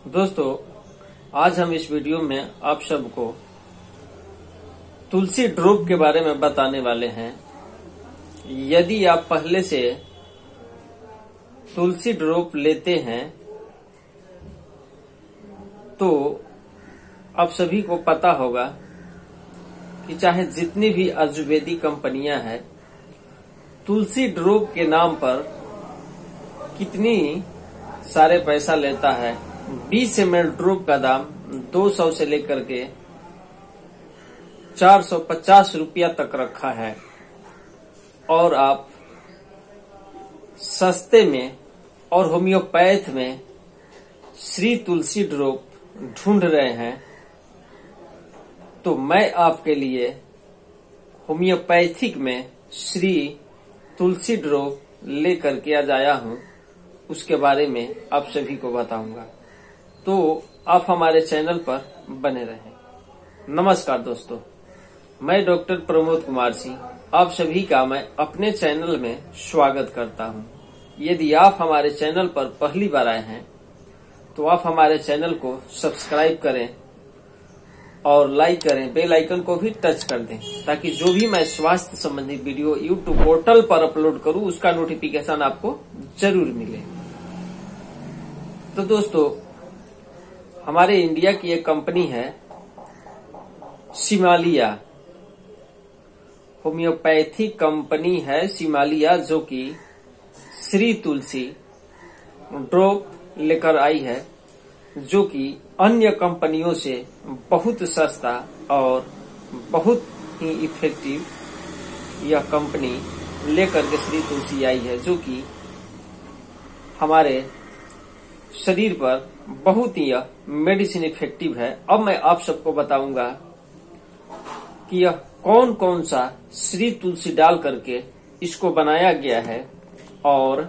दोस्तों, आज हम इस वीडियो में आप सबको तुलसी ड्रॉप के बारे में बताने वाले हैं। यदि आप पहले से तुलसी ड्रॉप लेते हैं तो आप सभी को पता होगा कि चाहे जितनी भी आयुर्वेदिक कंपनियां हैं, तुलसी ड्रॉप के नाम पर कितनी सारे पैसा लेता है। 20 ml ड्रॉप का दाम 200 से लेकर के 450 रुपया तक रखा है और आप सस्ते में और होम्योपैथ में श्री तुलसी ड्रॉप ढूंढ रहे हैं तो मैं आपके लिए होम्योपैथिक में श्री तुलसी ड्रॉप लेकर के आज आया हूं। उसके बारे में आप सभी को बताऊंगा, तो आप हमारे चैनल पर बने रहें। नमस्कार दोस्तों, मैं डॉक्टर प्रमोद कुमार सिंह आप सभी का मैं अपने चैनल में स्वागत करता हूं। यदि आप हमारे चैनल पर पहली बार आए हैं तो आप हमारे चैनल को सब्सक्राइब करें और लाइक करें, बेल आइकन को भी टच कर दें ताकि जो भी मैं स्वास्थ्य संबंधी वीडियो यूट्यूब पोर्टल पर अपलोड करूं उसका नोटिफिकेशन आपको जरूर मिले। तो दोस्तों, हमारे इंडिया की एक कंपनी है सिमालिया, होम्योपैथिक कंपनी है सिमालिया, जो कि श्री तुलसी ड्रॉप लेकर आई है, जो कि अन्य कंपनियों से बहुत सस्ता और बहुत ही इफेक्टिव यह कंपनी लेकर के श्री तुलसी आई है, जो कि हमारे शरीर पर बहुत ही यह मेडिसिन इफेक्टिव है। अब मैं आप सबको बताऊंगा कि यह कौन कौन सा श्री तुलसी डाल करके इसको बनाया गया है और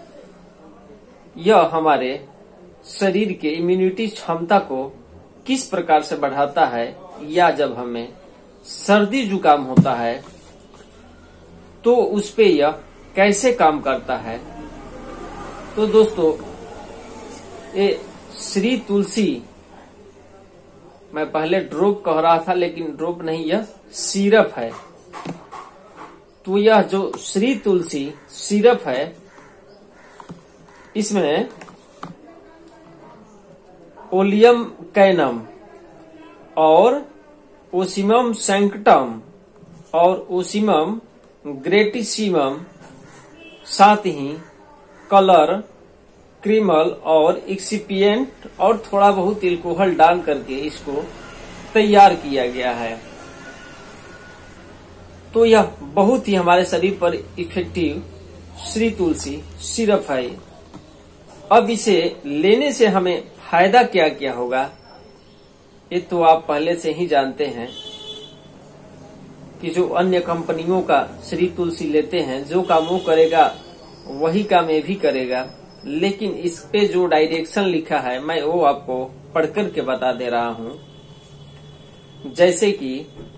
यह हमारे शरीर के इम्यूनिटी क्षमता को किस प्रकार से बढ़ाता है, या जब हमें सर्दी जुकाम होता है तो उस पे यह कैसे काम करता है। तो दोस्तों, ये श्री तुलसी, मैं पहले ड्रॉप कह रहा था लेकिन ड्रॉप नहीं, यह सिरप है। तो यह जो श्री तुलसी सिरप है, इसमें ओलियम कैनम और ओसिमम सैंक्टम और ओसिमम ग्रेटिसिमम, साथ ही कलर, क्रीमल और एक्सिपिएंट और थोड़ा बहुत एल्कोहल डाल करके इसको तैयार किया गया है। तो यह बहुत ही हमारे शरीर पर इफेक्टिव श्री तुलसी सिरप है। अब इसे लेने से हमें फायदा क्या क्या होगा, ये तो आप पहले से ही जानते हैं कि जो अन्य कंपनियों का श्री तुलसी लेते हैं, जो काम वो करेगा वही काम ये भी करेगा, लेकिन इस पे जो डायरेक्शन लिखा है मैं वो आपको पढ़ कर के बता दे रहा हूं। जैसे कि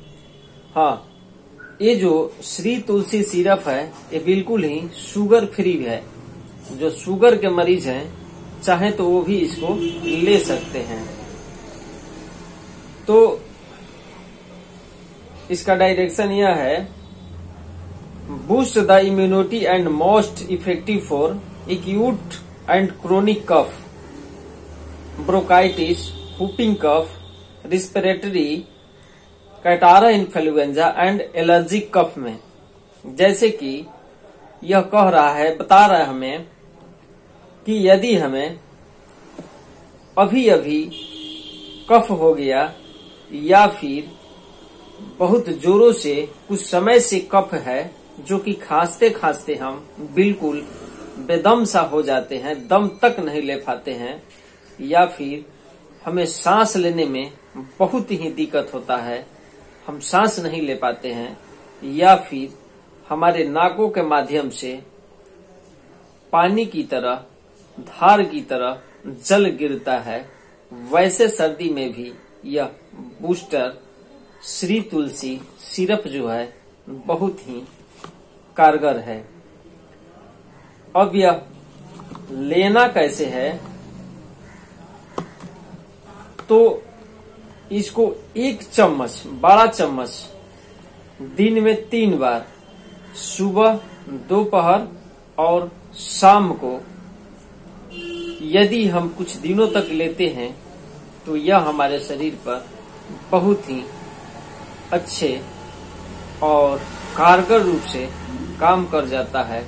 ये जो श्री तुलसी सिरप है ये बिल्कुल ही शुगर फ्री है। जो शुगर के मरीज हैं चाहे तो वो भी इसको ले सकते हैं। तो इसका डायरेक्शन यह है, boost the immunity and most effective for acute and chronic cough, bronchitis, whooping cough, respiratory, catarrh influenza and allergic cough में। जैसे कि यह कह रहा है, बता रहा है हमें कि यदि हमें अभी अभी कफ हो गया या फिर बहुत जोरों से कुछ समय से कफ है, जो कि खांसते खांसते हम बिल्कुल बेदम सा हो जाते हैं, दम तक नहीं ले पाते हैं, या फिर हमें सांस लेने में बहुत ही दिक्कत होता है, हम सांस नहीं ले पाते हैं, या फिर हमारे नाकों के माध्यम से पानी की तरह, धार की तरह जल गिरता है, वैसे सर्दी में भी यह बूस्टर श्री तुलसी सिरप जो है बहुत ही कारगर है। अब यह लेना कैसे है, तो इसको 1 चम्मच, बड़ा चम्मच दिन में 3 बार, सुबह, दोपहर और शाम को यदि हम कुछ दिनों तक लेते हैं तो यह हमारे शरीर पर बहुत ही अच्छे और कारगर रूप से काम कर जाता है।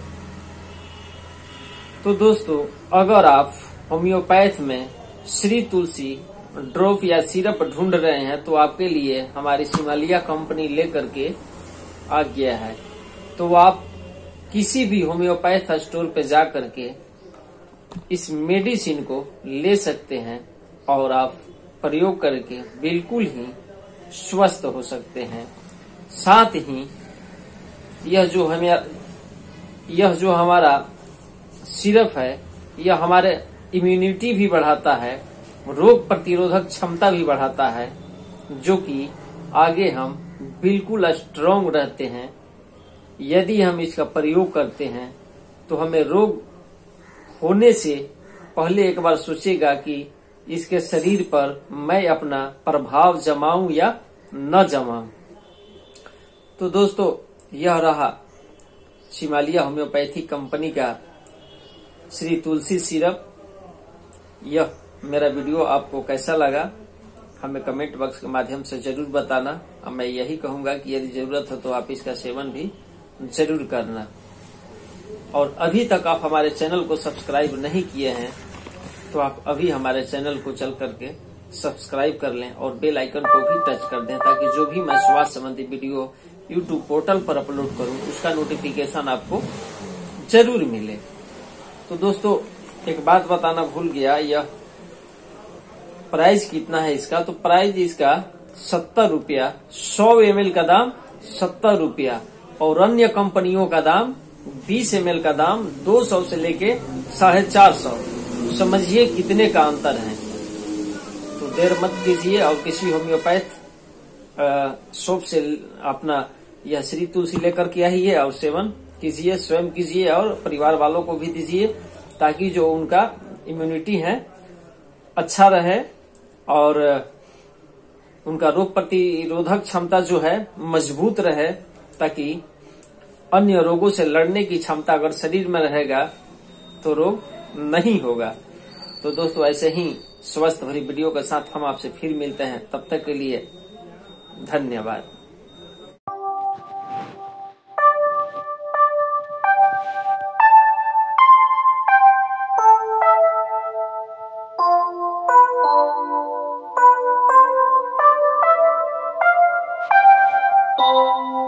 तो दोस्तों, अगर आप होम्योपैथ में श्री तुलसी ड्रॉप या सिरप ढूंढ रहे हैं तो आपके लिए हमारी हिमालय कंपनी लेकर के आ गया है। तो आप किसी भी होम्योपैथ स्टोर पे जा करके इस मेडिसिन को ले सकते हैं और आप प्रयोग करके बिल्कुल ही स्वस्थ हो सकते हैं। साथ ही यह जो हमारा सिरप है, यह हमारे इम्यूनिटी भी बढ़ाता है, रोग प्रतिरोधक क्षमता भी बढ़ाता है, जो कि आगे हम बिल्कुल स्ट्रांग रहते हैं। यदि हम इसका प्रयोग करते हैं तो हमें रोग होने से पहले एक बार सोचेगा कि इसके शरीर पर मैं अपना प्रभाव जमाऊं या न जमाऊं। तो दोस्तों, यह रहा हिमालय होम्योपैथी कंपनी का श्री तुलसी सिरप। यह मेरा वीडियो आपको कैसा लगा हमें कमेंट बॉक्स के माध्यम से जरूर बताना। और मैं यही कहूंगा कि यदि जरूरत हो तो आप इसका सेवन भी जरूर करना। और अभी तक आप हमारे चैनल को सब्सक्राइब नहीं किए हैं तो आप अभी हमारे चैनल को चल करके सब्सक्राइब कर लें और बेल आइकन को भी टच कर दें, ताकि जो भी मैं स्वास्थ्य संबंधी वीडियो यूट्यूब पोर्टल पर अपलोड करूं उसका नोटिफिकेशन आपको जरूर मिले। तो दोस्तों, एक बात बताना भूल गया, यह प्राइस कितना है इसका। तो प्राइस इसका 70 रुपया, 100 ml का दाम 70 रुपया और अन्य कंपनियों का दाम 20 ml का दाम 200 से लेके 450। समझिए कितने का अंतर है। तो देर मत कीजिए और किसी होम्योपैथ शॉप से अपना यह श्री तुलसी लेकर के आइए और सेवन कीजिए, स्वयं कीजिए और परिवार वालों को भी दीजिए, ताकि जो उनका इम्यूनिटी है अच्छा रहे और उनका रोग प्रतिरोधक क्षमता जो है मजबूत रहे, ताकि अन्य रोगों से लड़ने की क्षमता अगर शरीर में रहेगा तो रोग नहीं होगा। तो दोस्तों, ऐसे ही स्वस्थ भरी वीडियो के साथ हम आपसे फिर मिलते हैं। तब तक के लिए धन्यवाद। Oh